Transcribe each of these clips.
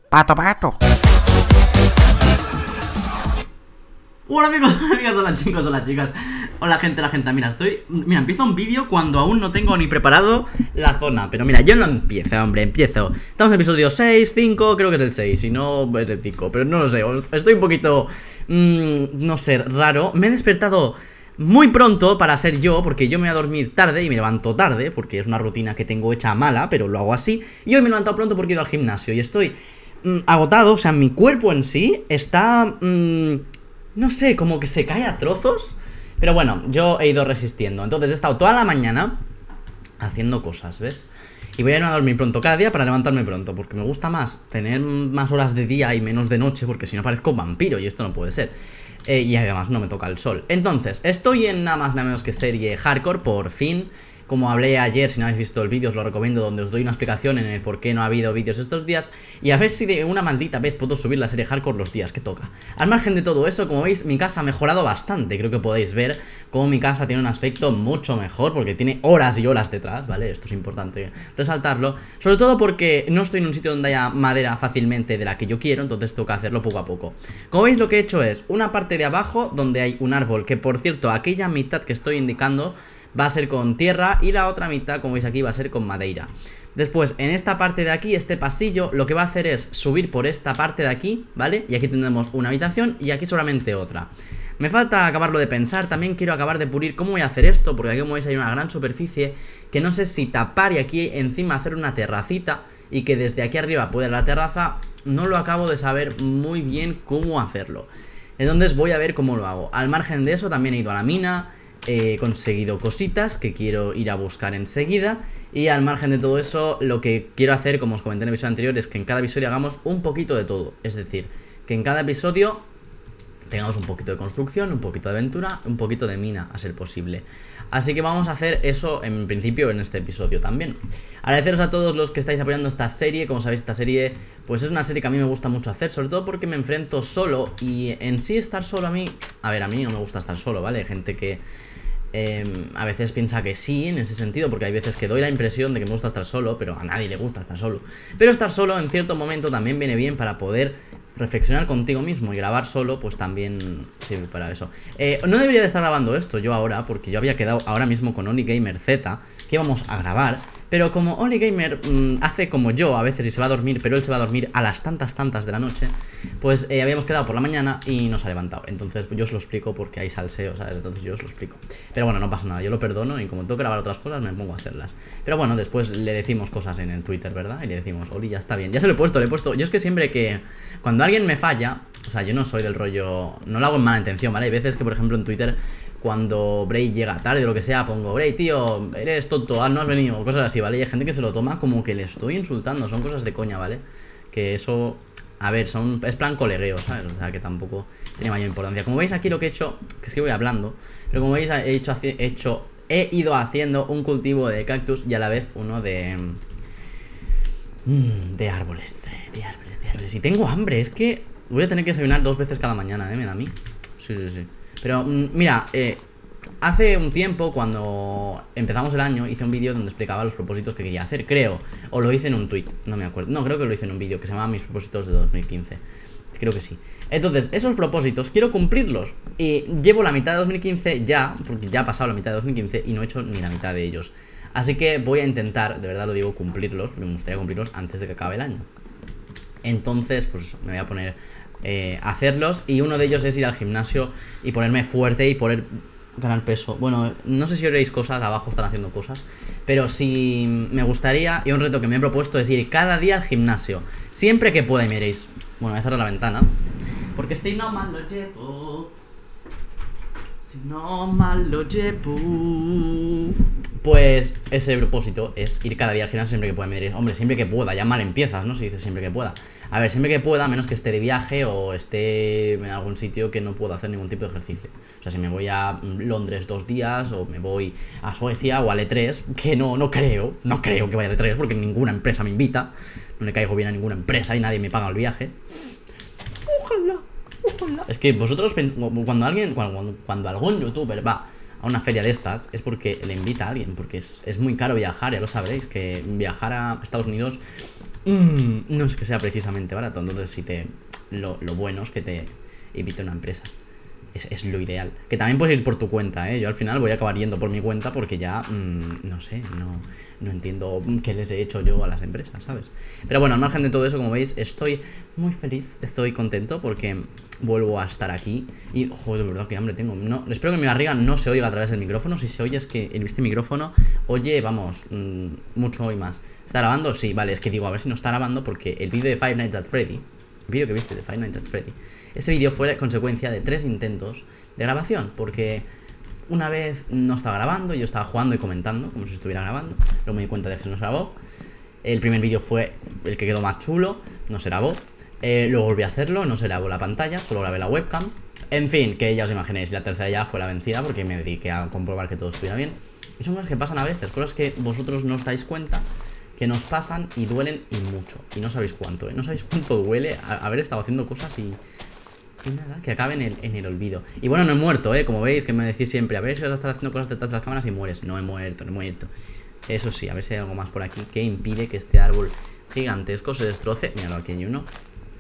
Pato, pato. Hola amigos, amigas, hola chicos, hola chicas. Hola gente, mira, empiezo un vídeo cuando aún no tengo ni preparado la zona. Pero mira, yo no empiezo, hombre, empiezo. Estamos en el episodio 6, 5, creo que es el 6, si no es el 5, pero no lo sé, estoy un poquito, no sé, raro. Me he despertado muy pronto para ser yo, porque yo me voy a dormir tarde y me levanto tarde, porque es una rutina que tengo hecha mala, pero lo hago así. Y hoy me he levantado pronto porque he ido al gimnasio y estoy agotado, o sea, mi cuerpo en sí está... no sé, como que se cae a trozos. Pero bueno, yo he ido resistiendo. Entonces he estado toda la mañana haciendo cosas, ¿ves? Y voy a ir a dormir pronto cada día para levantarme pronto, porque me gusta más tener más horas de día y menos de noche, porque si no parezco un vampiro y esto no puede ser. Y además no me toca el sol. Entonces, estoy en nada más nada menos que serie Hardcore, por fin. Como hablé ayer, si no habéis visto el vídeo os lo recomiendo, donde os doy una explicación en el por qué no ha habido vídeos estos días. Y a ver si de una maldita vez puedo subir la serie Hardcore los días que toca. Al margen de todo eso, como veis, mi casa ha mejorado bastante. Creo que podéis ver cómo mi casa tiene un aspecto mucho mejor, porque tiene horas y horas detrás, ¿vale? Esto es importante resaltarlo. Sobre todo porque no estoy en un sitio donde haya madera fácilmente de la que yo quiero, entonces toca hacerlo poco a poco. Como veis, lo que he hecho es una parte de abajo donde hay un árbol, que por cierto, aquella mitad que estoy indicando va a ser con tierra y la otra mitad, como veis aquí, va a ser con madera. Después, en esta parte de aquí, este pasillo, lo que va a hacer es subir por esta parte de aquí, ¿vale? Y aquí tendremos una habitación y aquí solamente otra. Me falta acabarlo de pensar, también quiero acabar de pulir cómo voy a hacer esto, porque aquí como veis hay una gran superficie que no sé si tapar y aquí encima hacer una terracita y que desde aquí arriba pueda la terraza. No lo acabo de saber muy bien cómo hacerlo. Entonces voy a ver cómo lo hago. Al margen de eso también he ido a la mina. He conseguido cositas que quiero ir a buscar enseguida. Y al margen de todo eso, lo que quiero hacer, como os comenté en el episodio anterior, es que en cada episodio hagamos un poquito de todo. Es decir, que en cada episodio tengamos un poquito de construcción, un poquito de aventura, un poquito de mina, a ser posible. Así que vamos a hacer eso en principio en este episodio también. Agradeceros a todos los que estáis apoyando esta serie. Como sabéis, esta serie pues es una serie que a mí me gusta mucho hacer, sobre todo porque me enfrento solo. Y en sí estar solo a mí no me gusta estar solo, ¿vale? Hay gente que a veces piensa que sí, en ese sentido, porque hay veces que doy la impresión de que me gusta estar solo, pero a nadie le gusta estar solo. Pero estar solo en cierto momento también viene bien para poder reflexionar contigo mismo, y grabar solo pues también sirve para eso. No debería de estar grabando esto yo ahora, porque yo había quedado ahora mismo con OnlyGamer Z que íbamos a grabar. Pero como OnlyGamer hace como yo a veces y se va a dormir, pero él se va a dormir a las tantas de la noche, pues habíamos quedado por la mañana y no se ha levantado. Entonces yo os lo explico porque hay salseo, ¿sabes? Entonces yo os lo explico. Pero bueno, no pasa nada, yo lo perdono y como tengo que grabar otras cosas me pongo a hacerlas. Pero bueno, después le decimos cosas en el Twitter, ¿verdad? Y le decimos, Oli, ya está bien. Ya se lo he puesto, Yo es que siempre que... Cuando alguien me falla, o sea, yo no soy del rollo... No lo hago en mala intención, ¿vale? Hay veces que, por ejemplo, en Twitter... Cuando Bray llega tarde o lo que sea, pongo, Bray, tío, eres tonto, no has venido, cosas así, ¿vale? Y hay gente que se lo toma como que le estoy insultando, son cosas de coña, ¿vale? Que eso, a ver, es plan colegueo, ¿sabes? O sea, que tampoco tiene mayor importancia. Como veis aquí lo que he hecho, que es que voy hablando, pero como veis he ido haciendo un cultivo de cactus y a la vez uno de árboles, de árboles. Y tengo hambre, es que voy a tener que desayunar 2 veces cada mañana, ¿eh? Me da a mí. Sí. Pero mira, hace un tiempo cuando empezamos el año hice un vídeo donde explicaba los propósitos que quería hacer, creo. O lo hice en un tweet, no me acuerdo. No, creo que lo hice en un vídeo que se llamaba Mis propósitos de 2015. Creo que sí. Entonces, esos propósitos quiero cumplirlos. Y llevo la mitad de 2015 ya, porque ya ha pasado la mitad de 2015 y no he hecho ni la mitad de ellos. Así que voy a intentar, de verdad lo digo, cumplirlos, porque me gustaría cumplirlos antes de que acabe el año. Entonces, pues me voy a poner... hacerlos, y uno de ellos es ir al gimnasio y ponerme fuerte y poder ganar peso. Bueno, no sé si oiréis cosas, abajo están haciendo cosas, pero si me gustaría, y un reto que me he propuesto es ir cada día al gimnasio, siempre que pueda. Y me diréis, bueno, voy a cerrar la ventana, porque si no mal lo llevo, pues ese propósito es ir cada día al gimnasio siempre que pueda. Me diréis, hombre, siempre que pueda, ya mal empiezas, ¿no? Se dice siempre que pueda. A ver, siempre que pueda, a menos que esté de viaje o esté en algún sitio que no puedo hacer ningún tipo de ejercicio. O sea, si me voy a Londres 2 días, o me voy a Suecia o a E3, que no creo que vaya a E3 porque ninguna empresa me invita, no le caigo bien a ninguna empresa y nadie me paga el viaje. Ojalá. Es que vosotros, cuando algún youtuber va a una feria de estas es porque le invita a alguien, porque es muy caro viajar, ya lo sabréis, que viajar a Estados Unidos no es que sea precisamente barato. Entonces lo bueno es que te invite una empresa. Es lo ideal. Que también puedes ir por tu cuenta, ¿eh? Yo al final voy a acabar yendo por mi cuenta porque ya, no sé, no entiendo qué les he hecho yo a las empresas, ¿sabes? Pero bueno, al margen de todo eso, como veis, estoy muy feliz, estoy contento porque vuelvo a estar aquí. Y, joder, de verdad que hambre tengo. No, espero que mi barriga no se oiga a través del micrófono. Si se oye es que este micrófono oye, vamos, mucho y más. ¿Está grabando? Sí, vale, es que digo, a ver si no está grabando porque el vídeo de Five Nights at Freddy, el vídeo que viste de Five Nights at Freddy, ese vídeo fue consecuencia de 3 intentos de grabación, porque una vez no estaba grabando, yo estaba jugando y comentando, como si estuviera grabando, luego me di cuenta de que no se grabó. El primer vídeo fue el que quedó más chulo, no se grabó. Luego volví a hacerlo, no se grabó la pantalla, solo grabé la webcam. En fin, que ya os imaginéis, la tercera ya fue la vencida porque me dediqué a comprobar que todo estuviera bien. Y son cosas que pasan a veces, cosas que vosotros no os dais cuenta, que nos pasan y duelen y mucho. Y no sabéis cuánto, ¿eh? No sabéis cuánto duele haber estado haciendo cosas y nada, que acaben en el olvido. Y bueno, no he muerto, como veis, que me decís siempre, a ver si vas a estar haciendo cosas detrás de las cámaras y mueres. No he muerto, no he muerto. Eso sí, a ver si hay algo más por aquí que impide que este árbol gigantesco se destroce. Míralo, aquí hay uno.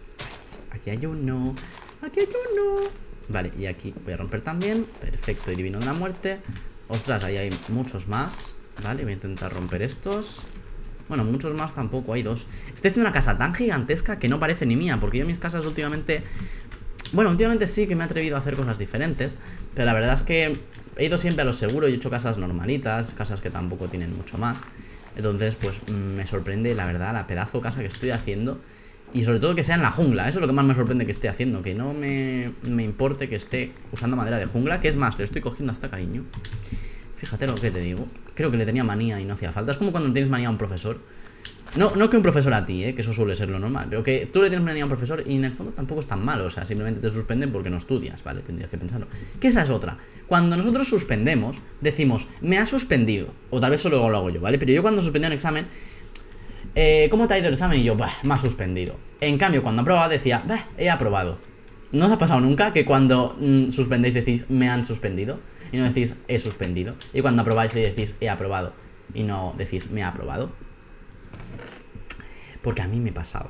Aquí hay uno. Aquí hay uno. Vale, y aquí voy a romper también. Perfecto, y divino de la muerte. Ostras, ahí hay muchos más. Vale, voy a intentar romper estos. Bueno, muchos más tampoco, hay 2. Estoy haciendo una casa tan gigantesca que no parece ni mía, porque yo en mis casas últimamente... Bueno, últimamente sí que me he atrevido a hacer cosas diferentes, pero la verdad es que he ido siempre a lo seguro y he hecho casas normalitas, casas que tampoco tienen mucho más. Entonces, pues me sorprende, la verdad, la pedazo casa que estoy haciendo. Y sobre todo que sea en la jungla, eso es lo que más me sorprende que esté haciendo. Que no me importe que esté usando madera de jungla, que es más, le estoy cogiendo hasta cariño. Fíjate lo que te digo. Creo que le tenía manía y no hacía falta. Es como cuando tienes manía a un profesor. No que un profesor a ti, que eso suele ser lo normal, pero que tú le tienes manía a un profesor y en el fondo tampoco es tan malo. O sea, simplemente te suspenden porque no estudias, ¿vale? Tendrías que pensarlo. Que esa es otra. Cuando nosotros suspendemos, decimos, me ha suspendido. O tal vez solo lo hago yo, ¿vale? Pero yo cuando suspendí un examen, ¿cómo te ha ido el examen? Y yo, bah, me ha suspendido. En cambio, cuando aprobaba decía, bah, he aprobado. ¿No os ha pasado nunca que cuando suspendéis decís, me han suspendido? Y no decís, he suspendido. Y cuando aprobáis decís, he aprobado. Y no decís, me ha aprobado. Porque a mí me pasaba.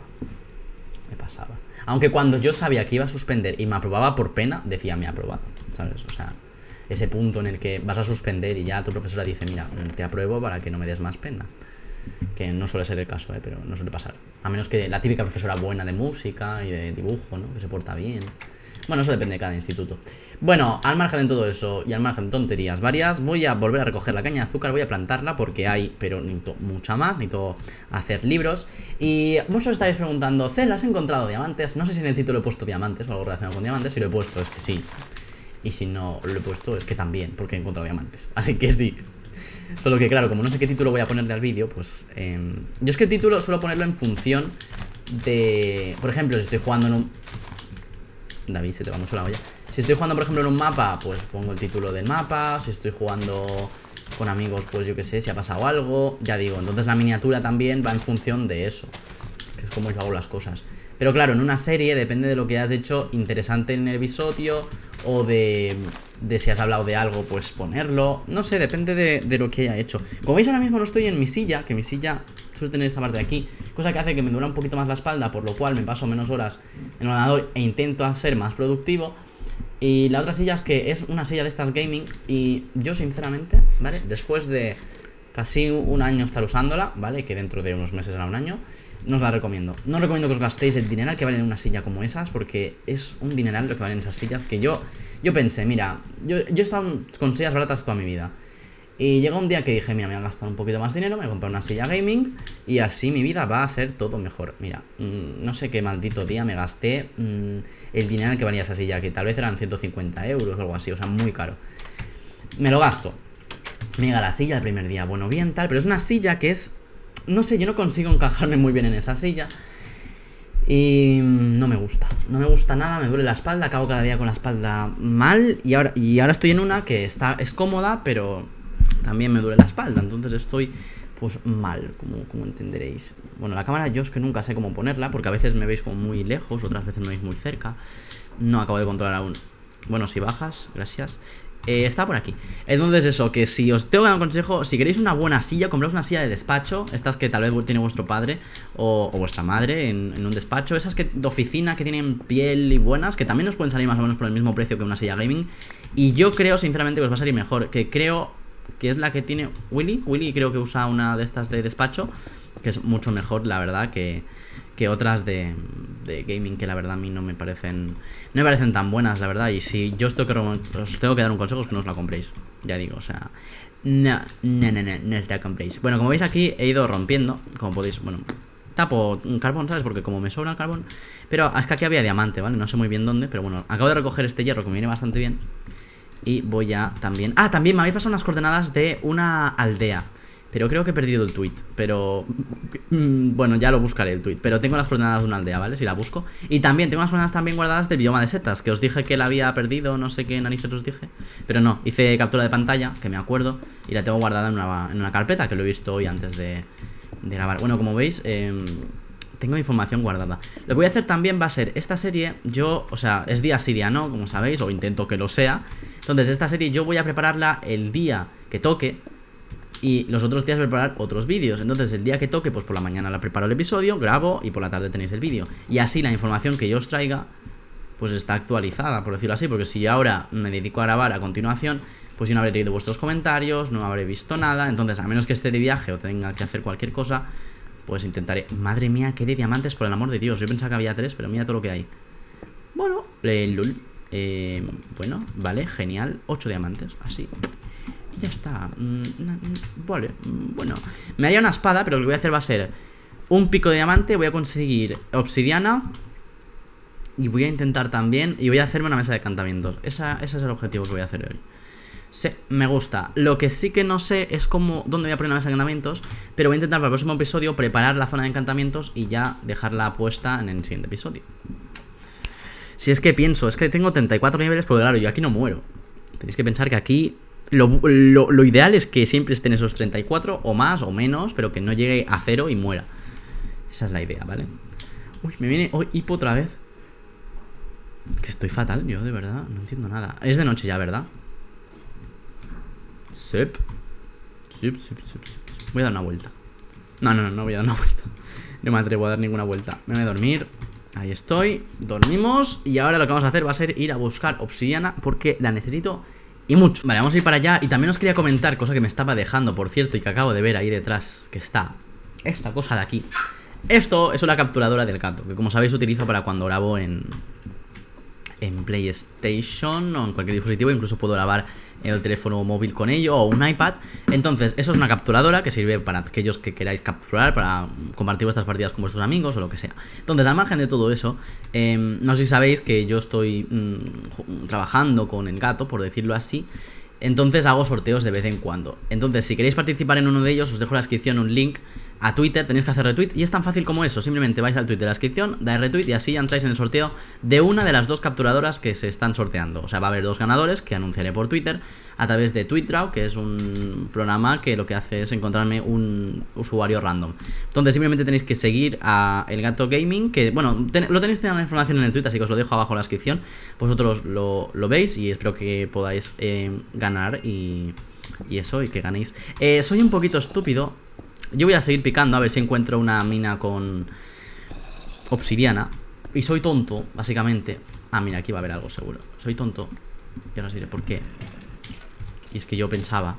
Me pasaba. Aunque cuando yo sabía que iba a suspender y me aprobaba por pena, decía, me ha aprobado, ¿sabes? O sea, ese punto en el que vas a suspender y ya tu profesora dice, mira, te apruebo para que no me des más pena. Que no suele ser el caso, pero no suele pasar. A menos que la típica profesora buena de música y de dibujo, ¿no? Que se porta bien. Bueno, eso depende de cada instituto. Bueno, al margen de todo eso y al margen de tonterías varias, voy a volver a recoger la caña de azúcar, voy a plantarla porque hay, pero necesito mucha más, necesito hacer libros. Y muchos estaréis preguntando, Cel, ¿has encontrado diamantes? No sé si en el título he puesto diamantes o algo relacionado con diamantes. Si lo he puesto es que sí. Y si no lo he puesto es que también, porque he encontrado diamantes. Así que sí. Solo que claro, como no sé qué título voy a ponerle al vídeo, pues... yo es que el título suelo ponerlo en función de... Por ejemplo, si estoy jugando en un... David, se te va mucho la olla. Si estoy jugando, por ejemplo, en un mapa, pues pongo el título del mapa. Si estoy jugando con amigos, pues yo qué sé, si ha pasado algo. Ya digo, entonces la miniatura también va en función de eso, que es como yo hago las cosas. Pero claro, en una serie depende de lo que has hecho interesante en el episodio. O de si has hablado de algo, pues ponerlo. No sé, depende de lo que haya hecho. Como veis, ahora mismo no estoy en mi silla, que mi silla suele tener esta parte de aquí, cosa que hace que me dura un poquito más la espalda, por lo cual me paso menos horas en el ordenador e intento ser más productivo. Y la otra silla es que es una silla de estas gaming. Y yo sinceramente, ¿vale? Después de casi un año estar usándola, ¿vale? Que dentro de unos meses será un año, no os la recomiendo. No os recomiendo que os gastéis el dineral que vale en una silla como esas, porque es un dineral lo que valen esas sillas. Que yo pensé, mira, yo he estado con sillas baratas toda mi vida. Y llegó un día que dije, mira, me voy a gastar un poquito más dinero, me voy a comprar una silla gaming y así mi vida va a ser todo mejor. Mira, no sé qué maldito día me gasté el dinero que valía esa silla, que tal vez eran 150 euros o algo así, o sea, muy caro. Me lo gasto. Me llega la silla el primer día, bueno, bien, tal, pero es una silla que es... No sé, yo no consigo encajarme muy bien en esa silla. Y no me gusta nada, me duele la espalda, acabo cada día con la espalda mal. Y ahora estoy en una que es cómoda, pero también me duele la espalda. Entonces estoy pues mal, como entenderéis. Bueno, la cámara yo es que nunca sé cómo ponerla, porque a veces me veis como muy lejos, otras veces me veis muy cerca. No acabo de controlar aún. Bueno, si bajas, gracias. Está por aquí. Entonces eso, que si os tengo que dar un consejo, si queréis una buena silla, compraos una silla de despacho. Estas que tal vez tiene vuestro padre o vuestra madre en un despacho. Esas que de oficina que tienen piel y buenas, que también os pueden salir más o menos por el mismo precio que una silla gaming. Y yo creo sinceramente que os va a salir mejor, que creo que es la que tiene Willy. Willy creo que usa una de estas de despacho, que es mucho mejor, la verdad, que otras de gaming, que la verdad a mí no me parecen tan buenas, la verdad. Y si yo os tengo que dar un consejo, es que no os la compréis. Ya digo, o sea, no os la compréis. Bueno, como veis aquí he ido rompiendo, como podéis, bueno, tapo un carbón, ¿sabes? Porque como me sobra el carbón. Pero es que aquí había diamante, ¿vale? No sé muy bien dónde, pero bueno, acabo de recoger este hierro que me viene bastante bien. Y voy a también... Ah, también me habéis pasado unas coordenadas de una aldea, pero creo que he perdido el tweet. Pero bueno, ya lo buscaré el tweet. Pero tengo las coordenadas de una aldea, ¿vale? Si la busco. Y también tengo unas coordenadas también guardadas del bioma de setas, que os dije que la había perdido, no sé qué narices os dije. Pero no, hice captura de pantalla, que me acuerdo, y la tengo guardada en una carpeta, que lo he visto hoy antes de grabar. Bueno, como veis, tengo información guardada. Lo que voy a hacer también va a ser esta serie. Yo, o sea, es día sí, día no, como sabéis, o intento que lo sea. Entonces esta serie yo voy a prepararla el día que toque, y los otros días preparar otros vídeos. Entonces el día que toque, pues por la mañana la preparo el episodio, grabo, y por la tarde tenéis el vídeo. Y así la información que yo os traiga pues está actualizada, por decirlo así. Porque si ahora me dedico a grabar a continuación, pues yo no habré leído vuestros comentarios, no habré visto nada. Entonces, a menos que esté de viaje o tenga que hacer cualquier cosa, pues intentaré... Madre mía, qué de diamantes, por el amor de Dios. Yo pensaba que había 3, pero mira todo lo que hay. Bueno, lul. Bueno, vale, genial. 8 diamantes, así. Ya está. Vale, bueno. Me haría una espada, pero lo que voy a hacer va a ser un pico de diamante. Voy a conseguir obsidiana. Y voy a intentar también... Y voy a hacerme una mesa de encantamientos. Ese es el objetivo que voy a hacer hoy. Sí, me gusta. Lo que sí que no sé es cómo, dónde voy a poner una mesa de encantamientos. Pero voy a intentar para el próximo episodio preparar la zona de encantamientos y ya dejarla puesta en el siguiente episodio. Si es que pienso, es que tengo 34 niveles, porque claro, yo aquí no muero. Tenéis que pensar que aquí lo ideal es que siempre estén esos 34 o más o menos, pero que no llegue a 0 y muera. Esa es la idea, ¿vale? Uy, me viene hipo otra vez. Que estoy fatal, yo de verdad, no entiendo nada. Es de noche ya, ¿verdad? Sep. Voy a dar una vuelta. No voy a dar una vuelta. No me atrevo a dar ninguna vuelta. Me voy a dormir. Ahí estoy, dormimos. Y ahora lo que vamos a hacer va a ser ir a buscar obsidiana, porque la necesito y mucho. Vale, vamos a ir para allá. Y también os quería comentar, cosa que me estaba dejando, por cierto, y que acabo de ver ahí detrás, que está esta cosa de aquí. Esto es una capturadora del gato, que como sabéis utilizo para cuando grabo en PlayStation o en cualquier dispositivo. Incluso puedo grabar el teléfono móvil con ello o un iPad. Entonces eso es una capturadora que sirve para aquellos que queráis capturar, para compartir vuestras partidas con vuestros amigos o lo que sea. Entonces, al margen de todo eso, no sé si sabéis que yo estoy trabajando con el gato, por decirlo así. Entonces hago sorteos de vez en cuando. Entonces, si queréis participar en uno de ellos, os dejo en la descripción un link a Twitter. Tenéis que hacer retweet y es tan fácil como eso. Simplemente vais al tweet de la descripción, dais retweet y así ya entráis en el sorteo de una de las dos capturadoras que se están sorteando. O sea, va a haber 2 ganadores que anunciaré por Twitter a través de TweetDraw, que es un programa que lo que hace es encontrarme un usuario random. Entonces simplemente tenéis que seguir a El Gato Gaming, que bueno, lo tenéis toda la información en el tweet, así que os lo dejo abajo en la descripción. Vosotros lo veis y espero que podáis ganar y eso, y que ganéis. Soy un poquito estúpido. Yo voy a seguir picando a ver si encuentro una mina con obsidiana. Y soy tonto, básicamente. Ah, mira, aquí va a haber algo seguro. Soy tonto. Y ahora os diré por qué. Y es que yo pensaba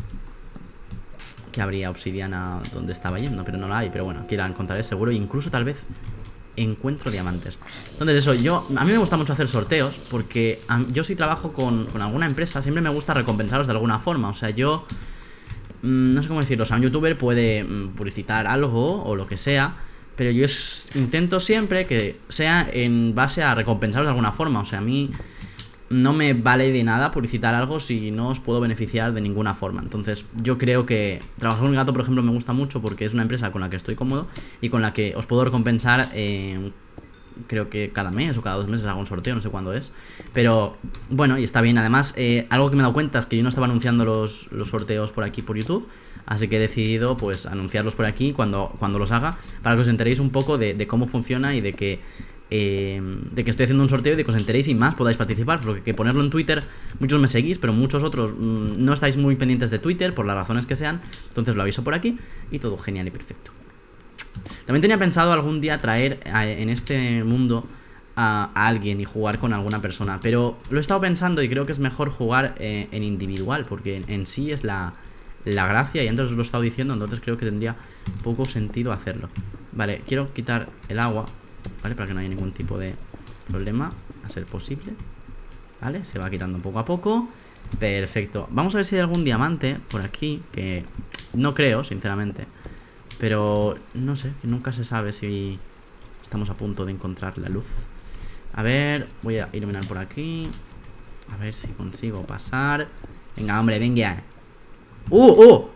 que habría obsidiana donde estaba yendo, pero no la hay. Pero bueno, aquí la encontraré seguro. E incluso tal vez encuentro diamantes. Entonces eso, a mí me gusta mucho hacer sorteos, porque yo si trabajo con alguna empresa, siempre me gusta recompensaros de alguna forma. O sea, yo... no sé cómo decirlo, o sea, un youtuber puede publicitar algo o lo que sea, pero yo intento siempre que sea en base a recompensaros de alguna forma. O sea, a mí no me vale de nada publicitar algo si no os puedo beneficiar de ninguna forma. Entonces yo creo que trabajar con el gato, por ejemplo, me gusta mucho porque es una empresa con la que estoy cómodo y con la que os puedo recompensar. Creo que cada mes o cada 2 meses hago un sorteo, no sé cuándo es. Pero bueno, y está bien. Además, algo que me he dado cuenta es que yo no estaba anunciando los sorteos por aquí por YouTube. Así que he decidido pues anunciarlos por aquí cuando los haga, para que os enteréis un poco de cómo funciona y de que de que estoy haciendo un sorteo y de que os enteréis y más podáis participar. Porque que ponerlo en Twitter, muchos me seguís, pero muchos otros no estáis muy pendientes de Twitter por las razones que sean. Entonces lo aviso por aquí y todo genial y perfecto. También tenía pensado algún día traer en este mundo a alguien y jugar con alguna persona, pero lo he estado pensando y creo que es mejor jugar en individual, porque en sí es la gracia, y antes os lo he estado diciendo, entonces creo que tendría poco sentido hacerlo. Vale, quiero quitar el agua, ¿vale? Para que no haya ningún tipo de problema, a ser posible. Vale, se va quitando poco a poco. Perfecto. Vamos a ver si hay algún diamante por aquí, que no creo, sinceramente. Pero no sé, nunca se sabe si estamos a punto de encontrar la luz. A ver, voy a iluminar por aquí. A ver si consigo pasar. Venga, hombre, venga. ¡Oh!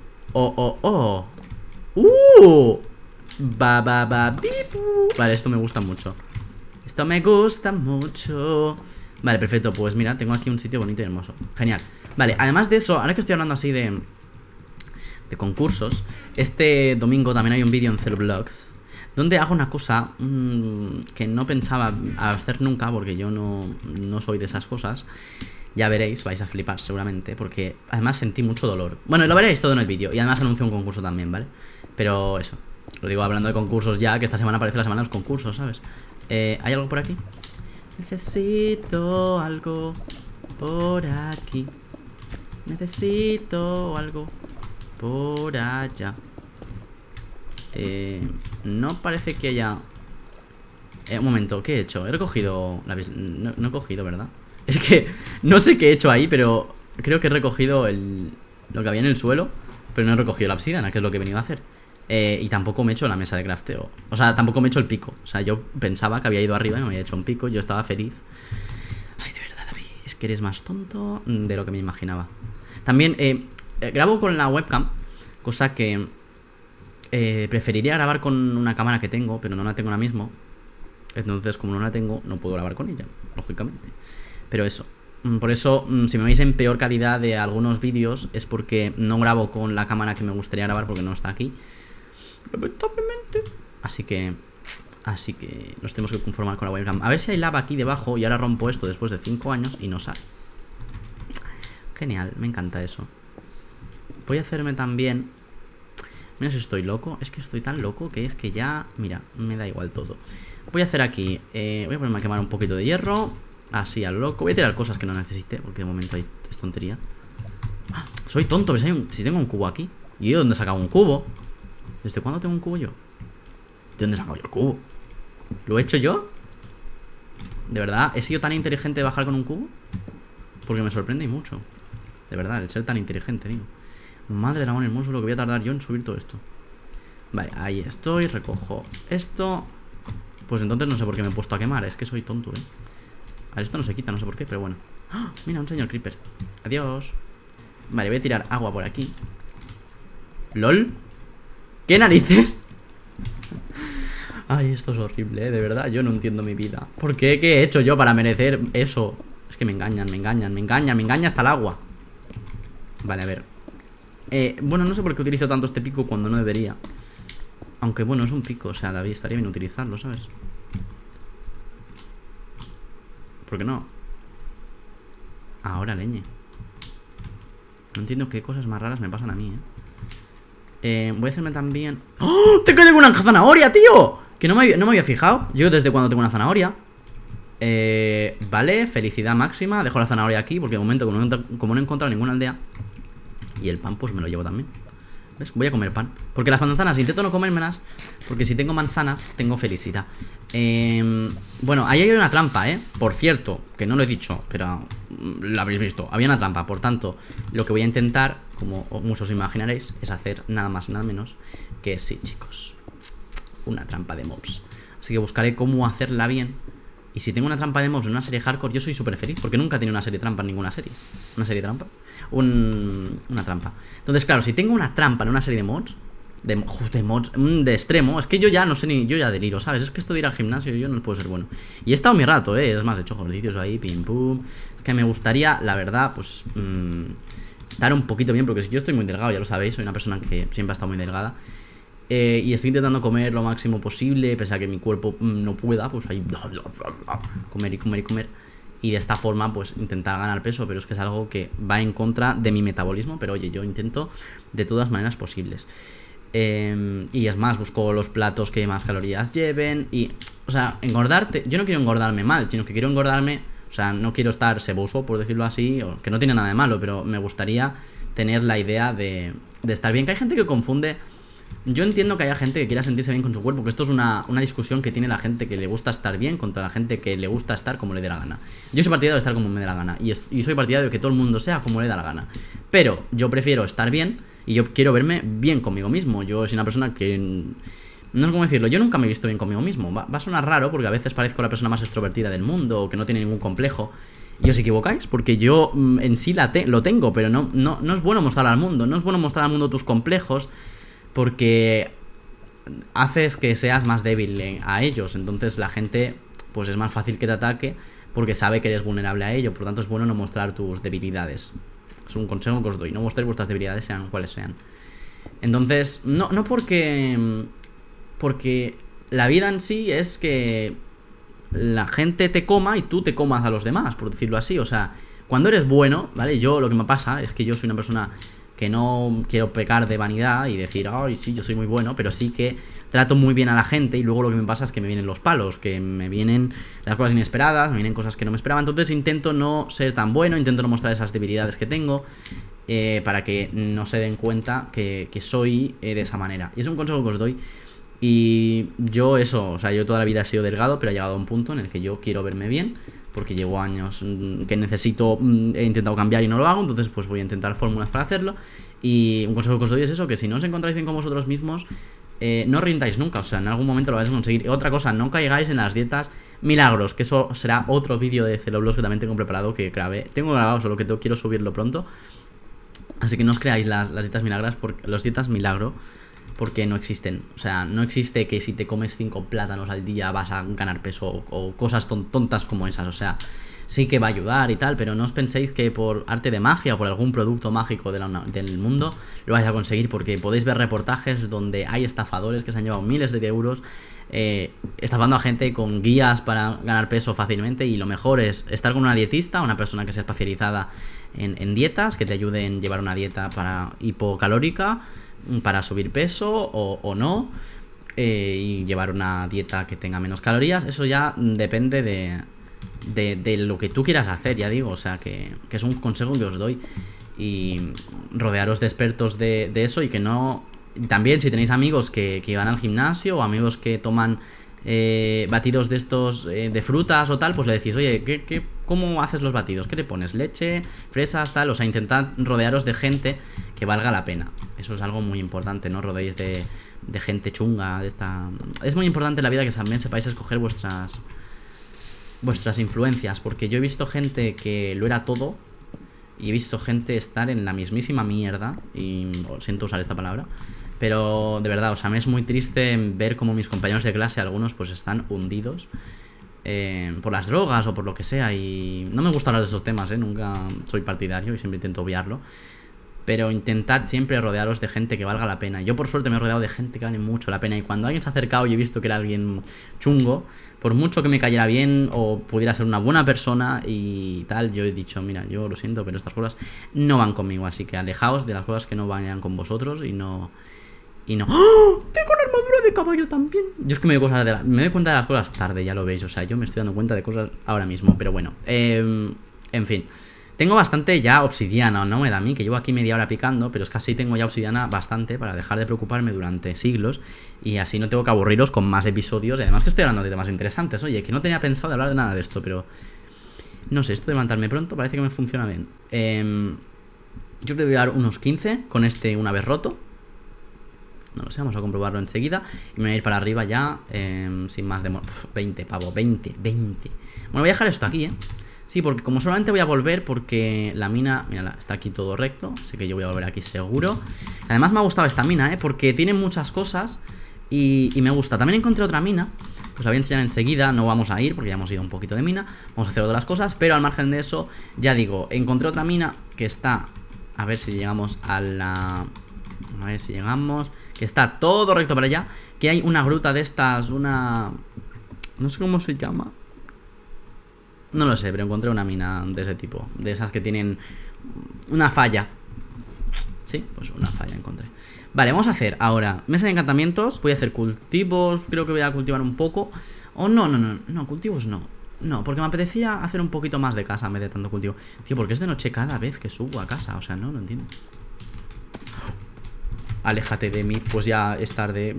Bipu. Vale, esto me gusta mucho. Esto me gusta mucho. Vale, perfecto, pues mira, tengo aquí un sitio bonito y hermoso. Genial. Vale, además de eso, ahora que estoy hablando así de concursos, este domingo también hay un vídeo en Celublogs donde hago una cosa que no pensaba hacer nunca, porque yo no soy de esas cosas. Ya veréis, vais a flipar seguramente, porque además sentí mucho dolor. Bueno, lo veréis todo en el vídeo, y además anuncio un concurso también, ¿vale? Pero eso, lo digo hablando de concursos ya, que esta semana parece la semana de los concursos, ¿sabes? ¿Hay algo por aquí? Necesito algo por aquí. Necesito algo por allá. No parece que haya... un momento, ¿qué he hecho? He recogido... No he cogido, ¿verdad? Es que no sé qué he hecho ahí, pero creo que he recogido lo que había en el suelo, pero no he recogido la obsidiana, que es lo que he venido a hacer. Y tampoco me he hecho la mesa de crafteo. O sea, tampoco me he hecho el pico. O sea, yo pensaba que había ido arriba y me había hecho un pico. Yo estaba feliz. Ay, de verdad, David, es que eres más tonto de lo que me imaginaba. También grabo con la webcam, cosa que preferiría grabar con una cámara que tengo, pero no la tengo ahora mismo. Entonces, como no la tengo, no puedo grabar con ella, lógicamente. Pero eso, por eso, si me veis en peor calidad de algunos vídeos, es porque no grabo con la cámara que me gustaría grabar, porque no está aquí, lamentablemente. Así que nos tenemos que conformar con la webcam. A ver si hay lava aquí debajo, y ahora rompo esto después de 5 años y no sale. Genial, me encanta eso. Voy a hacerme también... Mira si estoy loco, es que estoy tan loco que es que ya... Mira, me da igual todo. Voy a hacer aquí, voy a ponerme a quemar un poquito de hierro. Así a lo loco, voy a tirar cosas que no necesite, porque de momento es tontería. ¡Ah! Soy tonto, ¿ves? Si tengo un cubo aquí. ¿Y yo dónde he sacado un cubo? ¿Desde cuándo tengo un cubo yo? ¿De dónde he sacado yo el cubo? ¿Lo he hecho yo? ¿De verdad? ¿He sido tan inteligente de bajar con un cubo? Porque me sorprende y mucho. De verdad, el ser tan inteligente, digo. Madre del amor hermoso, lo que voy a tardar yo en subir todo esto. Vale, ahí estoy, recojo esto. Pues entonces no sé por qué me he puesto a quemar. Es que soy tonto, A ver, esto no se quita, no sé por qué, pero bueno. ¡Oh! Mira, un señor creeper. Adiós. Vale, voy a tirar agua por aquí. ¿Lol? ¿Qué narices? Ay, esto es horrible, de verdad. Yo no entiendo mi vida. ¿Por qué? ¿Qué he hecho yo para merecer eso? Es que me engañan hasta el agua. Vale, a ver. Bueno, no sé por qué utilizo tanto este pico cuando no debería. Aunque bueno, es un pico, o sea, David, estaría bien utilizarlo, ¿sabes? ¿Por qué no? Ahora, leñe. No entiendo qué cosas más raras me pasan a mí, voy a hacerme también... ¡Oh! ¡Te quedé con una zanahoria, tío! Que no me había fijado. Yo desde cuando tengo una zanahoria. Vale, felicidad máxima. Dejo la zanahoria aquí porque de momento como no he encontrado ninguna aldea. Y el pan pues me lo llevo también. ¿Ves? Voy a comer pan. Porque las manzanas intento no comérmelas, porque si tengo manzanas tengo felicidad. Bueno, ahí hay una trampa, por cierto, que no lo he dicho, pero lo habéis visto. Había una trampa, por tanto, lo que voy a intentar, como muchos imaginaréis, es hacer nada más y nada menos que sí, chicos, una trampa de mobs. Así que buscaré cómo hacerla bien. Y si tengo una trampa de mobs en una serie hardcore, yo soy súper feliz, porque nunca he tenido una serie trampa en ninguna serie. ¿Una serie trampa? Una trampa. Entonces, claro, si tengo una trampa en una serie de mods, de extremo, es que yo ya no sé ni... Yo ya deliro, ¿sabes? Es que esto de ir al gimnasio yo no puedo ser bueno. Y he estado mi rato, es más, he hecho ejercicios ahí, pim pum. Es que me gustaría, la verdad, pues... estar un poquito bien, porque si yo estoy muy delgado, ya lo sabéis, soy una persona que siempre ha estado muy delgada. Y estoy intentando comer lo máximo posible, pese a que mi cuerpo no pueda, pues ahí comer y comer y comer. Y de esta forma, pues intentar ganar peso, pero es que es algo que va en contra de mi metabolismo. Pero oye, yo intento de todas maneras posibles. Y es más, busco los platos que más calorías lleven. Y, o sea, engordarte. Yo no quiero engordarme mal, sino que quiero engordarme. O sea, no quiero estar seboso, por decirlo así, que no tiene nada de malo, pero me gustaría tener la idea de estar bien. Que hay gente que confunde. Yo entiendo que haya gente que quiera sentirse bien con su cuerpo, que esto es una discusión que tiene la gente que le gusta estar bien contra la gente que le gusta estar como le dé la gana. Yo soy partidario de estar como me dé la gana y soy partidario de que todo el mundo sea como le da la gana. Pero yo prefiero estar bien y yo quiero verme bien conmigo mismo. Yo soy una persona que... No sé cómo decirlo, yo nunca me he visto bien conmigo mismo. Va a sonar raro porque a veces parezco la persona más extrovertida del mundo o que no tiene ningún complejo. Y os equivocáis, porque yo en sí lo tengo, pero no es bueno mostrar al mundo. No es bueno mostrar al mundo tus complejos, porque haces que seas más débil a ellos. Entonces la gente, pues es más fácil que te ataque porque sabe que eres vulnerable a ello. Por lo tanto es bueno no mostrar tus debilidades. Es un consejo que os doy, no mostréis vuestras debilidades, sean cuales sean. Entonces, no porque la vida en sí es que la gente te coma y tú te comas a los demás, por decirlo así. O sea, cuando eres bueno, ¿vale? Yo lo que me pasa es que yo soy una persona que no quiero pecar de vanidad y decir, ay, sí, yo soy muy bueno, pero sí que trato muy bien a la gente y luego lo que me pasa es que me vienen los palos, que me vienen las cosas inesperadas, me vienen cosas que no me esperaba. Entonces intento no ser tan bueno, intento no mostrar esas debilidades que tengo, para que no se den cuenta que soy de esa manera. Y es un consejo que os doy. Y yo o sea, yo toda la vida he sido delgado, pero he llegado a un punto en el que yo quiero verme bien, porque llevo años que necesito, he intentado cambiar y no lo hago, entonces pues voy a intentar fórmulas para hacerlo. Y un consejo que os doy es eso, que si no os encontráis bien con vosotros mismos, no os rindáis nunca, o sea, en algún momento lo vais a conseguir. Y otra cosa, no caigáis en las dietas milagros, que eso será otro vídeo de Celoblos que también tengo preparado, que tengo grabado, solo que quiero subirlo pronto. Así que no os creáis las dietas milagras, porque las dietas milagro, porque no existen. O sea, no existe que si te comes 5 plátanos al día vas a ganar peso o cosas tontas como esas. O sea, sí que va a ayudar y tal, pero no os penséis que por arte de magia o por algún producto mágico del mundo lo vais a conseguir, porque podéis ver reportajes donde hay estafadores que se han llevado miles de euros estafando a gente con guías para ganar peso fácilmente. Y lo mejor es estar con una dietista, una persona que sea especializada en dietas, que te ayude en llevar una dieta para hipocalórica, para subir peso o no, y llevar una dieta que tenga menos calorías. Eso ya depende de lo que tú quieras hacer, ya digo. O sea, que es un consejo que os doy. Y rodearos de expertos de eso, y que no... También si tenéis amigos que van al gimnasio o amigos que toman batidos de estos de frutas o tal, pues le decís, oye, ¿cómo haces los batidos? ¿Qué le pones? ¿Leche? ¿Fresas? Tal. O sea, intentad rodearos de gente que valga la pena. Eso es algo muy importante, no rodéis de gente chunga de esta... Es muy importante en la vida que también sepáis escoger vuestras influencias, porque yo he visto gente que lo era todo y he visto gente estar en la mismísima mierda, y siento usar esta palabra, pero de verdad, o sea, me es muy triste ver cómo mis compañeros de clase, algunos pues están hundidos por las drogas o por lo que sea. Y no me gusta hablar de esos temas, nunca soy partidario y siempre intento obviarlo, pero intentad siempre rodearos de gente que valga la pena. Yo por suerte me he rodeado de gente que vale mucho la pena, y cuando alguien se ha acercado y he visto que era alguien chungo, por mucho que me cayera bien o pudiera ser una buena persona y tal, yo he dicho, mira, yo lo siento, pero estas cosas no van conmigo, así que alejaos de las cosas que no vayan con vosotros. Y no... ¡Oh! Tengo una armadura de caballo también. Yo es que me doy cuenta de las cosas tarde, ya lo veis. O sea, yo me estoy dando cuenta de cosas ahora mismo, pero bueno, en fin. Tengo bastante ya obsidiana, no me da a mí, que llevo aquí media hora picando, pero es que así tengo ya obsidiana bastante para dejar de preocuparme durante siglos, y así no tengo que aburriros con más episodios. Y además que estoy hablando de temas interesantes. Oye, que no tenía pensado de hablar de nada de esto, pero no sé, esto de levantarme pronto parece que me funciona bien. Yo creo que voy a dar unos 15 con este una vez roto. No lo sé, vamos a comprobarlo enseguida. Y me voy a ir para arriba ya, sin más demora. 20, pavo, 20. Bueno, voy a dejar esto aquí, Sí, porque como solamente voy a volver porque la mina, mira, está aquí todo recto, así que yo voy a volver aquí seguro. Además me ha gustado esta mina, porque tiene muchas cosas y me gusta. También encontré otra mina, pues la voy a enseñar enseguida. No vamos a ir porque ya hemos ido un poquito de mina, vamos a hacer otras cosas, pero al margen de eso, ya digo, encontré otra mina que está, a ver si llegamos a la A ver si llegamos. Que está todo recto para allá. Que hay una gruta de estas, una... No sé cómo se llama. No lo sé, pero encontré una mina de ese tipo. De esas que tienen una falla. Sí, pues una falla encontré. Vale, vamos a hacer ahora mesa de encantamientos. Voy a hacer cultivos. Creo que voy a cultivar un poco. O no, cultivos no. No, porque me apetecía hacer un poquito más de casa en vez de tanto cultivo. Tío, porque es de noche cada vez que subo a casa. O sea, no entiendo. Aléjate de mí, pues ya es tarde.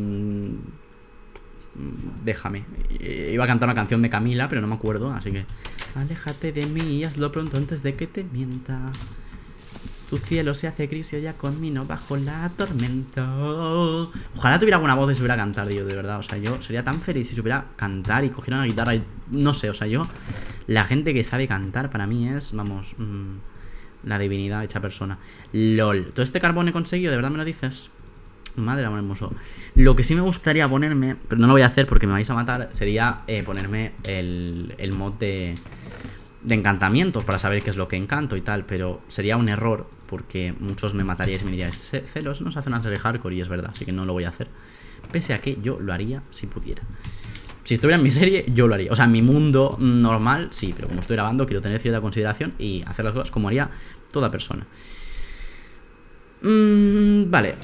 Déjame. Iba a cantar una canción de Camila, pero no me acuerdo, así que... Aléjate de mí y hazlo pronto antes de que te mienta. Tu cielo se hace gris y ya conmigo bajo la tormenta. Ojalá tuviera alguna voz y supiera cantar, tío, de verdad. O sea, yo sería tan feliz si supiera cantar y cogiera una guitarra y... No sé, o sea, yo... La gente que sabe cantar para mí es, vamos... la divinidad hecha persona. LOL. ¿Todo este carbón he conseguido? ¿De verdad me lo dices? Madre amor hermoso. Lo que sí me gustaría ponerme, pero no lo voy a hacer porque me vais a matar, sería ponerme el mod de encantamientos para saber qué es lo que encanto y tal. Pero sería un error porque muchos me mataríais y me diríais, Celos nos hace una serie hardcore, y es verdad, así que no lo voy a hacer. Pese a que yo lo haría si pudiera. Si estuviera en mi serie, yo lo haría. O sea, en mi mundo normal, sí, pero como estoy grabando, quiero tener cierta consideración y hacer las cosas como haría toda persona. Vale.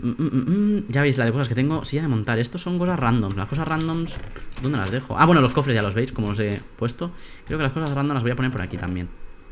Ya veis la de cosas que tengo. Silla de montar. Estos son cosas randoms. Las cosas randoms, ¿dónde las dejo? Ah, bueno, los cofres ya los veis, como os he puesto. Creo que las cosas random las voy a poner por aquí también.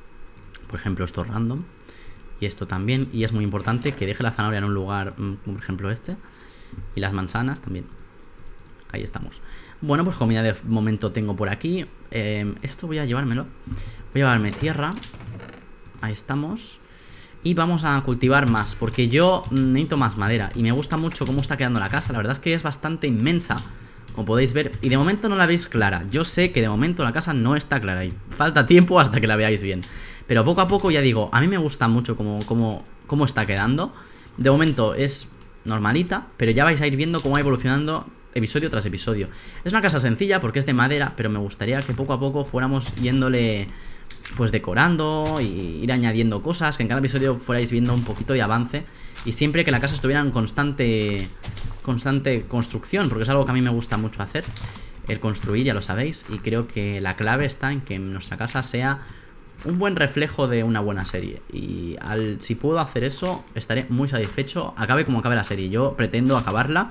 Por ejemplo, esto random. Y esto también. Y es muy importante que deje la zanahoria en un lugar, como por ejemplo este. Y las manzanas también. Ahí estamos. Bueno, pues comida de momento tengo por aquí. Esto voy a llevármelo. Voy a llevarme tierra. Ahí estamos. Y vamos a cultivar más, porque yo necesito más madera. Y me gusta mucho cómo está quedando la casa. La verdad es que es bastante inmensa, como podéis ver. Y de momento no la veis clara. Yo sé que de momento la casa no está clara y falta tiempo hasta que la veáis bien. Pero poco a poco, ya digo, a mí me gusta mucho cómo está quedando. De momento es normalita, pero ya vais a ir viendo cómo va evolucionando episodio tras episodio. Es una casa sencilla porque es de madera, pero me gustaría que poco a poco fuéramos yéndole... pues decorando y ir añadiendo cosas, que en cada episodio fuerais viendo un poquito de avance. Y siempre que la casa estuviera en constante construcción, porque es algo que a mí me gusta mucho hacer, el construir, ya lo sabéis. Y creo que la clave está en que nuestra casa sea un buen reflejo de una buena serie. Y si puedo hacer eso, estaré muy satisfecho, acabe como acabe la serie. Yo pretendo acabarla.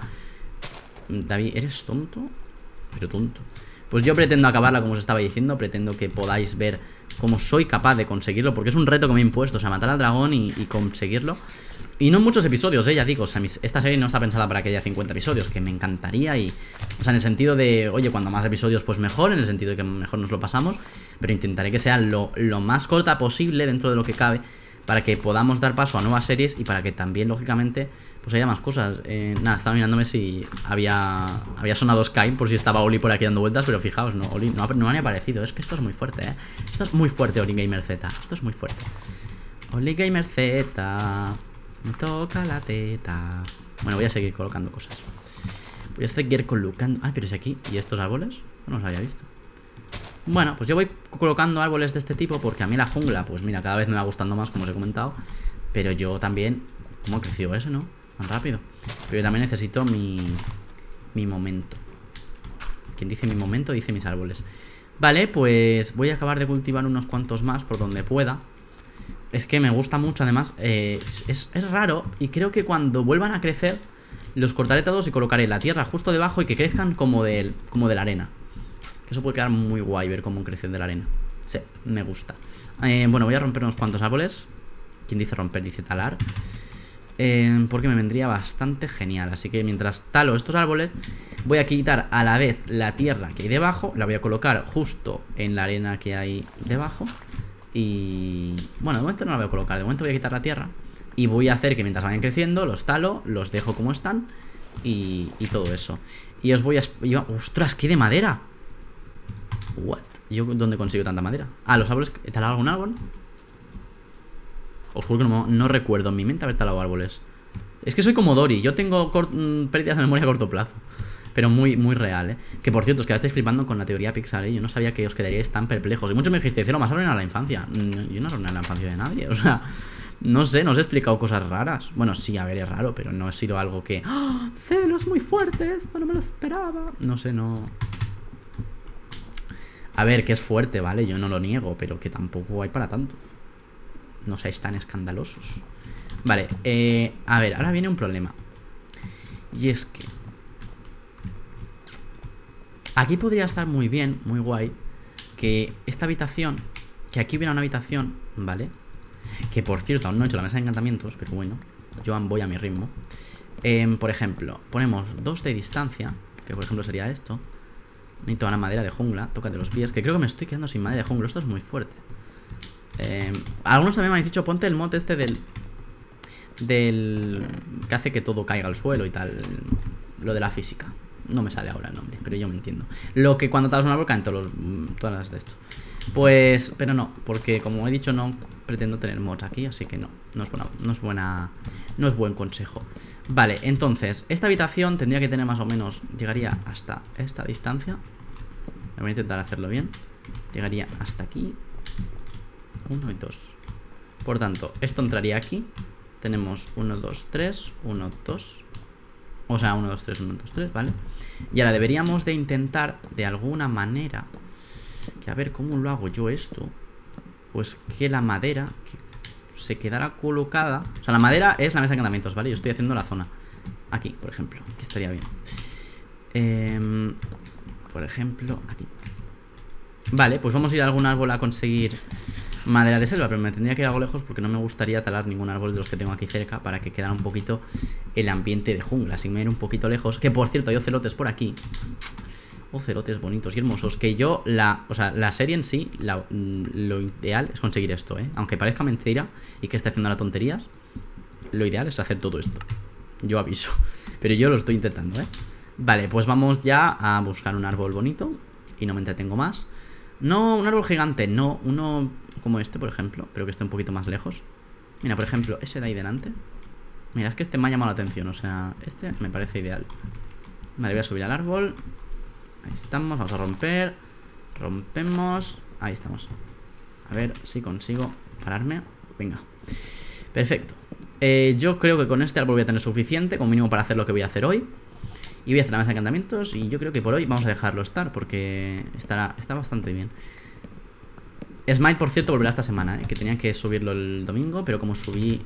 David, ¿eres tonto? Pero tonto. Pues yo pretendo acabarla como os estaba diciendo. Pretendo que podáis ver cómo soy capaz de conseguirlo, porque es un reto que me he impuesto, o sea, matar al dragón y conseguirlo. Y no en muchos episodios, ya digo, o sea, esta serie no está pensada para que haya 50 episodios, que me encantaría. Y, o sea, en el sentido de, oye, cuando más episodios pues mejor, en el sentido de que mejor nos lo pasamos. Pero intentaré que sea lo más corta posible dentro de lo que cabe, para que podamos dar paso a nuevas series y para que también, lógicamente, pues haya más cosas. Nada, estaba mirándome si había sonado Sky, por si estaba Oli por aquí dando vueltas, pero fijaos, no, Oli no me ha aparecido. Es que esto es muy fuerte, Esto es muy fuerte, Oli Gamer Z. Esto es muy fuerte. Oli Gamer Z, me toca la teta. Bueno, voy a seguir colocando cosas. Voy a seguir colocando... Ah, pero es aquí. ¿Y estos árboles? No los había visto. Bueno, pues yo voy colocando árboles de este tipo porque a mí la jungla, pues mira, cada vez me va gustando más, como os he comentado. Pero yo también... ¿Cómo ha crecido eso, no? Tan rápido. Pero yo también necesito mi momento. Quien dice mi momento, dice mis árboles. Vale, pues voy a acabar de cultivar unos cuantos más por donde pueda. Es que me gusta mucho, además. Es raro. Y creo que cuando vuelvan a crecer, los cortaré todos y colocaré la tierra justo debajo y que crezcan como de la arena. Eso puede quedar muy guay, ver cómo crecen de la arena. Sí, me gusta. Bueno, voy a romper unos cuantos árboles. Quien dice romper, dice talar. Porque me vendría bastante genial. Así que mientras talo estos árboles, voy a quitar a la vez la tierra que hay debajo. La voy a colocar justo en la arena que hay debajo. Y... bueno, de momento no la voy a colocar. De momento voy a quitar la tierra. Y voy a hacer que mientras vayan creciendo, los talo, los dejo como están. Y todo eso. Y os voy a... ¡Ostras, qué de madera! ¿What? ¿Yo dónde consigo tanta madera? Ah, los árboles... ¿He talado algún árbol? Os juro que no recuerdo en mi mente haber talado árboles. Es que soy como Dory. Yo tengo pérdidas de memoria a corto plazo. Pero muy, muy real, Que por cierto, os quedasteis flipando con la teoría Pixar, Yo no sabía que os quedaríais tan perplejos. Y muchos me dijisteis, cero más arruinar la infancia. Yo no arruiné la infancia de nadie. O sea, No sé, no os he explicado cosas raras. Bueno, sí, a ver, es raro, pero no ha sido algo que... ¡Oh, Celo, es muy fuerte! Esto no me lo esperaba. No sé, no... A ver, que es fuerte, ¿vale? Yo no lo niego, pero que tampoco hay para tanto. No seáis tan escandalosos. Vale, a ver, ahora viene un problema. Y es que... aquí podría estar muy bien, muy guay, que esta habitación... que aquí hubiera una habitación, ¿vale? Que por cierto, aún no he hecho la mesa de encantamientos, pero bueno, yo voy a mi ritmo. Por ejemplo, ponemos 2 de distancia, que por ejemplo sería esto. Necesito una madera de jungla, tócate los pies, que creo que me estoy quedando sin madera de jungla. Esto es muy fuerte. Algunos también me han dicho, ponte el mod este del que hace que todo caiga al suelo y tal. Lo de la física. No me sale ahora el nombre, pero yo me entiendo. Lo que cuando talas un árbol caen todas las de esto. Pues, pero no, porque como he dicho, no pretendo tener mods aquí, así que no es buen consejo. Vale, entonces, esta habitación tendría que tener más o menos, llegaría hasta esta distancia. Voy a intentar hacerlo bien. Llegaría hasta aquí. 1 y 2. Por tanto, esto entraría aquí. Tenemos 1, 2, 3, 1, 2. O sea, 1, 2, 3, 1, 2, 3, ¿vale? Y ahora deberíamos de intentar, de alguna manera, que a ver cómo lo hago yo esto. Pues que la madera que se quedara colocada. O sea, la madera es la mesa de encantamientos, ¿vale? Yo estoy haciendo la zona aquí, por ejemplo. Aquí estaría bien. Por ejemplo, aquí. Vale, pues vamos a ir a algún árbol a conseguir madera de selva, pero me tendría que ir algo lejos porque no me gustaría talar ningún árbol de los que tengo aquí cerca para que quedara un poquito el ambiente de jungla. Así que me voy a ir un poquito lejos. Que por cierto, hay ocelotes por aquí. Ocelotes bonitos y hermosos. Que yo, o sea, la serie en sí, lo ideal es conseguir esto, ¿eh? Aunque parezca mentira y que esté haciendo las tonterías, lo ideal es hacer todo esto. Yo aviso. Pero yo lo estoy intentando, ¿eh? Vale, pues vamos ya a buscar un árbol bonito. Y no me entretengo más. No, un árbol gigante, no. Uno como este, por ejemplo, pero que esté un poquito más lejos. Mira, por ejemplo, ese de ahí delante. Mira, es que este me ha llamado la atención. O sea, este me parece ideal. Vale, voy a subir al árbol. Ahí estamos, vamos a romper. Rompemos. Ahí estamos. A ver si consigo pararme. Venga. Perfecto. Yo creo que con este árbol voy a tener suficiente, como mínimo para hacer lo que voy a hacer hoy. Y voy a hacer la mesa de encantamientos. Y yo creo que por hoy vamos a dejarlo estar, porque está bastante bien. Smite, por cierto, volverá esta semana, que tenía que subirlo el domingo. Pero como subí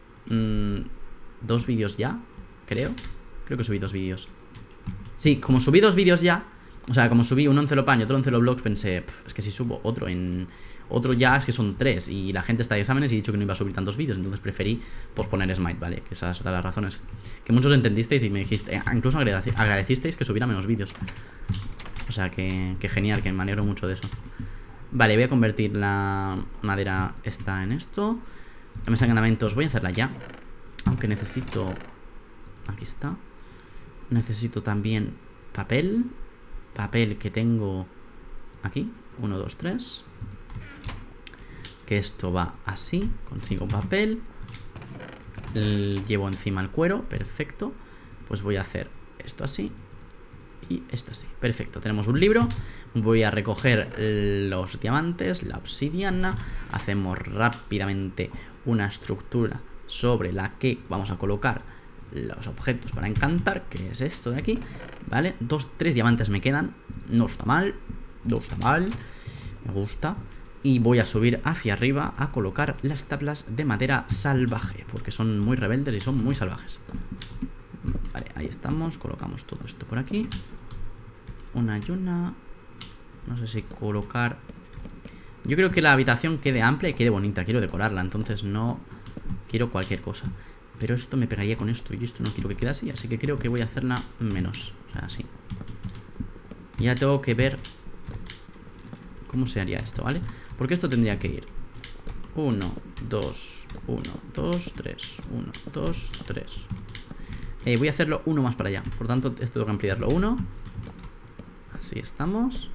2 vídeos ya, creo que subí 2 vídeos. Sí, como subí 2 vídeos ya. O sea, como subí uno en Celopan y otro en Celoblogs, pensé, es que si subo otro ya, es que son 3. Y la gente está de exámenes y he dicho que no iba a subir tantos vídeos. Entonces preferí posponer Smite, ¿vale? Que esas son las razones que muchos entendisteis y me dijiste, incluso agradecisteis que subiera menos vídeos. O sea, que genial, que me alegro mucho de eso. Vale, voy a convertir la madera esta en esto. La mesa de encantamientos voy a hacerla ya. Aunque necesito... Aquí está. Necesito también papel. Papel que tengo aquí. 1, 2, 3. Que esto va así. Consigo papel. Llevo encima el cuero. Perfecto. Pues voy a hacer esto así. Y esto así. Perfecto. Tenemos un libro. Voy a recoger los diamantes, la obsidiana. Hacemos rápidamente una estructura sobre la que vamos a colocar los objetos para encantar, que es esto de aquí, ¿vale? 3 diamantes me quedan. No está mal. No está mal. Me gusta. Y voy a subir hacia arriba a colocar las tablas de madera salvaje, porque son muy rebeldes y son muy salvajes. Vale, ahí estamos. Colocamos todo esto por aquí. Una y una. No sé si colocar... Yo creo que la habitación quede amplia y quede bonita. Quiero decorarla, entonces no quiero cualquier cosa. Pero esto me pegaría con esto y esto no quiero que quede así. Así que creo que voy a hacerla menos. O sea, así. Ya tengo que ver cómo se haría esto, ¿vale? Porque esto tendría que ir 1, 2, 1, 2, 3 1, 2, 3. Voy a hacerlo uno más para allá. Por tanto, esto tengo que ampliarlo 1. Así estamos.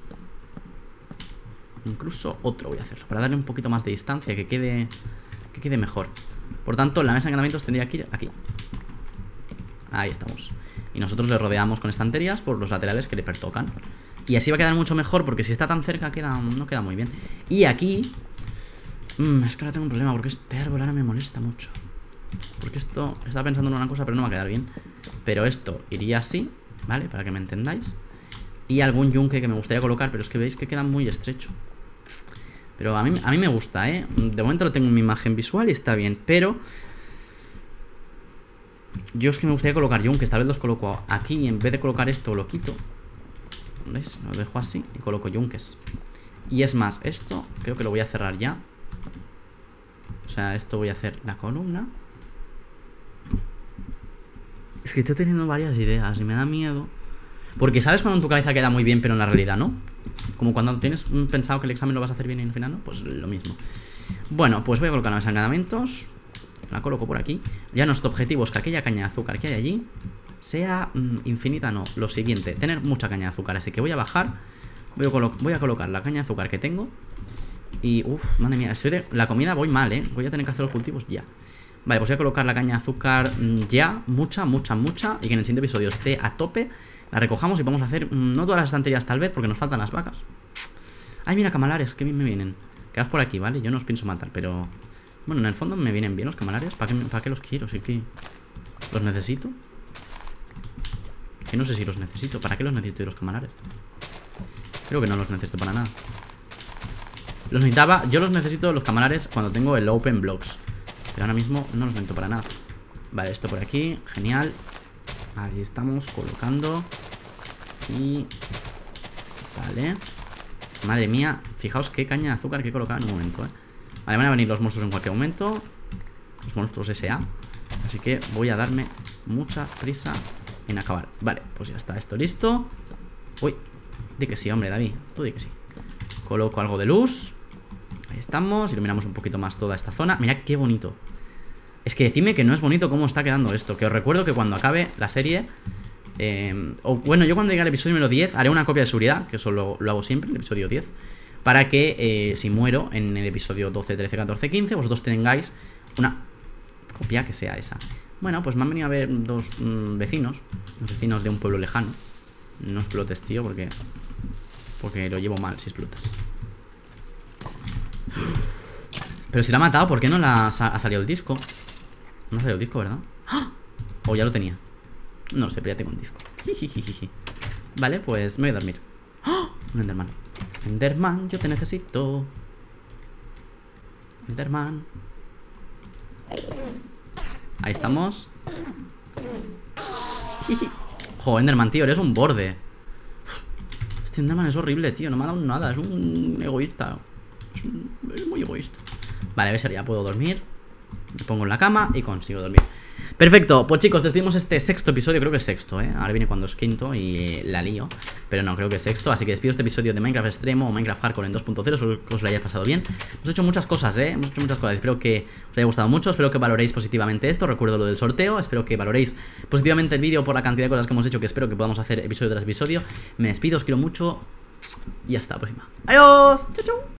Incluso otro voy a hacerlo para darle un poquito más de distancia, que quede mejor. Por tanto, la mesa de encantamientos tendría que ir aquí. Ahí estamos. Y nosotros le rodeamos con estanterías por los laterales que le pertocan. Y así va a quedar mucho mejor, porque si está tan cerca no queda muy bien. Y aquí Es que ahora tengo un problema porque este árbol ahora me molesta mucho. Porque esto, estaba pensando en una cosa, pero no me va a quedar bien. Pero esto iría así, ¿vale? Para que me entendáis. Y algún yunque que me gustaría colocar, pero es que veis que queda muy estrecho. Pero a mí me gusta, ¿eh? De momento lo tengo en mi imagen visual y está bien, pero yo es que me gustaría colocar yunques. Tal vez los coloco aquí y en vez de colocar esto lo quito. ¿Veis? Lo dejo así y coloco yunques. Y es más, esto creo que lo voy a cerrar ya. O sea, esto voy a hacer la columna. Es que estoy teniendo varias ideas y me da miedo. Porque sabes cuando en tu cabeza queda muy bien, pero en la realidad no. Como cuando tienes pensado que el examen lo vas a hacer bien y al final no. Pues lo mismo. Bueno, pues voy a colocar los encanamentos. La coloco por aquí. Ya nuestro objetivo es que aquella caña de azúcar que hay allí sea infinita, no. Lo siguiente, tener mucha caña de azúcar. Así que voy a bajar. Voy a colocar la caña de azúcar que tengo. Y, madre mía, la comida voy mal, ¿eh? Voy a tener que hacer los cultivos ya. Vale, pues voy a colocar la caña de azúcar ya. Mucha. Y que en el siguiente episodio esté a tope. La recojamos y vamos a hacer, no todas las estanterías tal vez, porque nos faltan las vacas. Ay, mira, camalares, que bien me vienen. Quedaos por aquí, ¿vale? Yo no os pienso matar, pero... Bueno, en el fondo me vienen bien los camalares. ¿Para qué los quiero? Sí que... ¿Los necesito? Que no sé si los necesito. ¿Para qué los necesito yo los camalares? Creo que no los necesito para nada. Los necesitaba... Yo los necesito los camalares cuando tengo el Open Blocks. Pero ahora mismo no los necesito para nada. Vale, esto por aquí, genial. Ahí estamos colocando. Y... Vale. Madre mía, fijaos qué caña de azúcar que he colocado en un momento, Vale, van a venir los monstruos en cualquier momento. Los monstruos SA. Así que voy a darme mucha prisa en acabar. Vale, pues ya está esto listo. Uy, di que sí, hombre, David. Tú di que sí. Coloco algo de luz. Ahí estamos, iluminamos un poquito más toda esta zona. Mirad qué bonito. Es que decidme que no es bonito cómo está quedando esto. Que os recuerdo que cuando acabe la serie bueno, yo cuando llegue al episodio número 10 haré una copia de seguridad, que eso lo hago siempre, en el episodio 10, para que si muero en el episodio 12, 13, 14, 15 vosotros tengáis una copia que sea esa. Bueno, pues me han venido a ver dos vecinos de un pueblo lejano. No explotes, tío, porque lo llevo mal si explotas. Pero si la ha matado, ¿por qué no ha salido el disco? No ha salido el disco, ¿verdad? ¡Ah! O ya lo tenía. No sé, pero ya tengo un disco. Vale, pues me voy a dormir. ¡Oh! Un Enderman. Enderman, yo te necesito. Enderman. Ahí estamos. Jo, Enderman, tío, eres un borde. Este Enderman es horrible, tío. No me ha dado nada, es un egoísta. Es muy egoísta. Vale, a ver si ya puedo dormir. Me pongo en la cama y consigo dormir. Perfecto, pues chicos, despedimos este sexto episodio. Creo que es sexto, ahora viene cuando es quinto y la lío. Pero no, creo que es sexto. Así que despido este episodio de Minecraft Extremo o Minecraft Hardcore en 2.0. Espero que os lo haya pasado bien. Hemos hecho muchas cosas, hemos hecho muchas cosas. Espero que os haya gustado mucho. Espero que valoréis positivamente esto. Recuerdo lo del sorteo. Espero que valoréis positivamente el vídeo por la cantidad de cosas que hemos hecho. Que espero que podamos hacer episodio tras episodio. Me despido, os quiero mucho. Y hasta la próxima. Adiós. Chau, chau.